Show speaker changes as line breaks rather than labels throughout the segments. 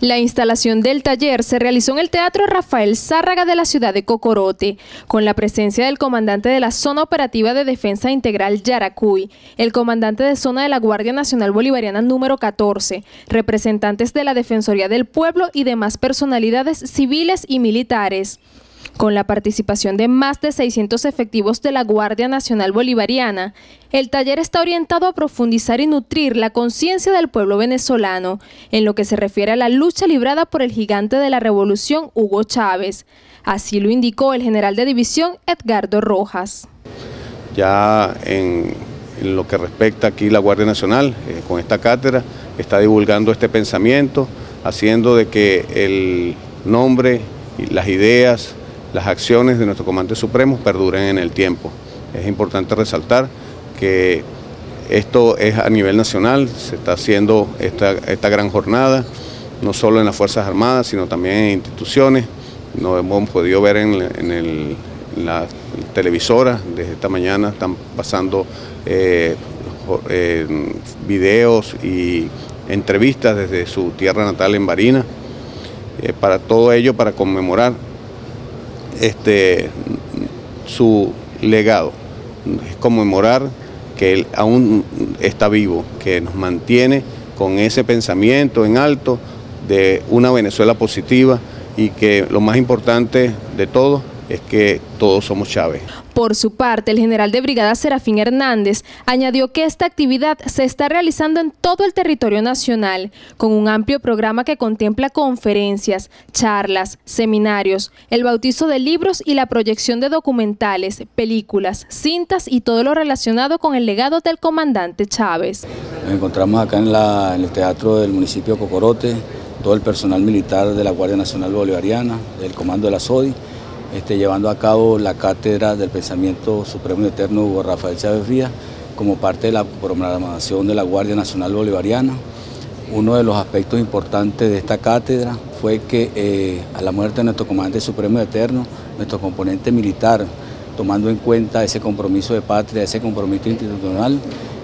La instalación del taller se realizó en el Teatro Rafael Zárraga de la ciudad de Cocorote, con la presencia del comandante de la Zona Operativa de Defensa Integral Yaracuy, el comandante de zona de la Guardia Nacional Bolivariana número 14, representantes de la Defensoría del Pueblo y demás personalidades civiles y militares. Con la participación de más de 600 efectivos de la Guardia Nacional Bolivariana, el taller está orientado a profundizar y nutrir la conciencia del pueblo venezolano en lo que se refiere a la lucha librada por el gigante de la revolución Hugo Chávez. Así lo indicó el general de división Edgardo Rojas.
Ya en lo que respecta aquí la Guardia Nacional, con esta cátedra, está divulgando este pensamiento, haciendo de que el nombre y las ideas, las acciones de nuestro comandante supremo perduren en el tiempo. Es importante resaltar que esto es a nivel nacional, se está haciendo esta gran jornada, no solo en las Fuerzas Armadas, sino también en instituciones. Nos hemos podido ver en la televisora, desde esta mañana están pasando videos y entrevistas desde su tierra natal en Barinas, para todo ello, para conmemorar su legado, es conmemorar que él aún está vivo, que nos mantiene con ese pensamiento en alto de una Venezuela positiva y que lo más importante de todo es que todos somos Chávez.
Por su parte, el general de brigada Serafín Hernández añadió que esta actividad se está realizando en todo el territorio nacional, con un amplio programa que contempla conferencias, charlas, seminarios, el bautizo de libros y la proyección de documentales, películas, cintas y todo lo relacionado con el legado del comandante Chávez.
Nos encontramos acá en el teatro del municipio de Cocorote, todo el personal militar de la Guardia Nacional Bolivariana, del comando de la SODI, llevando a cabo la cátedra del pensamiento supremo y eterno Hugo Rafael Chávez Frías como parte de la programación de la Guardia Nacional Bolivariana. Uno de los aspectos importantes de esta cátedra fue que a la muerte de nuestro comandante supremo y eterno, nuestro componente militar, tomando en cuenta ese compromiso de patria, ese compromiso institucional,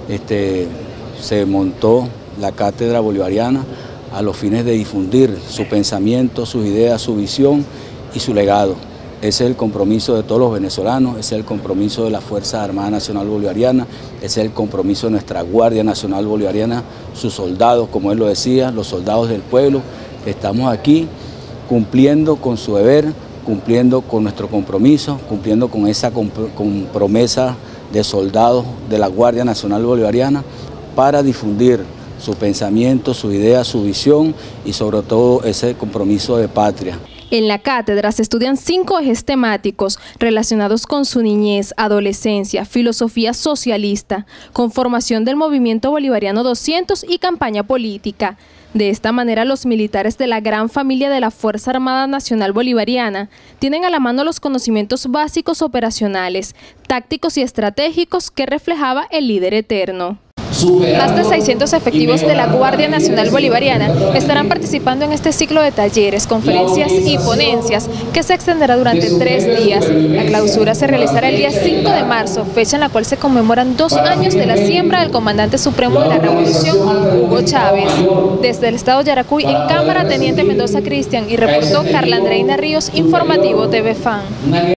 se montó la cátedra bolivariana a los fines de difundir su pensamiento, sus ideas, su visión y su legado. Ese es el compromiso de todos los venezolanos, ese es el compromiso de la Fuerza Armada Nacional Bolivariana, ese es el compromiso de nuestra Guardia Nacional Bolivariana, sus soldados, como él lo decía, los soldados del pueblo. Estamos aquí cumpliendo con su deber, cumpliendo con nuestro compromiso, cumpliendo con esa promesa de soldados de la Guardia Nacional Bolivariana para difundir su pensamiento, su idea, su visión y sobre todo ese compromiso de patria.
En la cátedra se estudian 5 ejes temáticos relacionados con su niñez, adolescencia, filosofía socialista, conformación del movimiento bolivariano 200 y campaña política. De esta manera, los militares de la gran familia de la Fuerza Armada Nacional Bolivariana tienen a la mano los conocimientos básicos operacionales, tácticos y estratégicos que reflejaba el líder eterno. Más de 600 efectivos de la Guardia Nacional Bolivariana estarán participando en este ciclo de talleres, conferencias y ponencias que se extenderá durante 3 días. La clausura se realizará el día 5 de marzo, fecha en la cual se conmemoran 2 años de la siembra del comandante supremo de la revolución, Hugo Chávez. Desde el estado Yaracuy, en cámara, Teniente Mendoza Cristian, y reportó Carla Andreina Ríos, Informativo TV Fan.